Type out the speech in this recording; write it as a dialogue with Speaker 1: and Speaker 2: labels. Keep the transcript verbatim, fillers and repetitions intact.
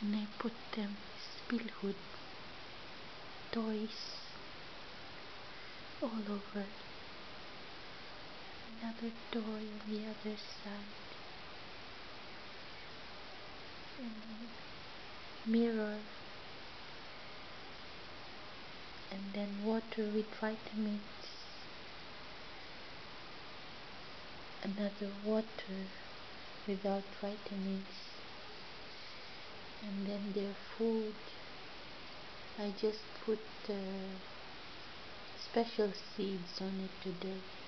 Speaker 1: and I put them spillwood toys all over. Another toy on the other side, and mirror, and then water with vitamins, another water without vitamins, and then their food. I just put uh, special seeds on it today.